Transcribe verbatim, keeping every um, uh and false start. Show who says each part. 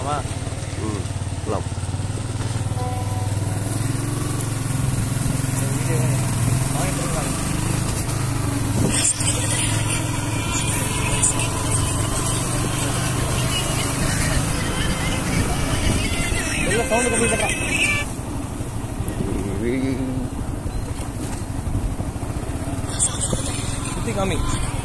Speaker 1: போலாமா?
Speaker 2: ம் போகலாம்.
Speaker 1: சவுண்ட் கம்மி பண்ணுறான். சுற்றி காமி.